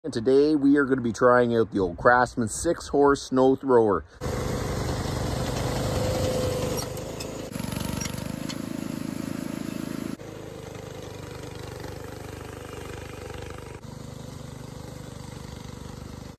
And today we are going to be trying out the old Craftsman 6-horse snow thrower.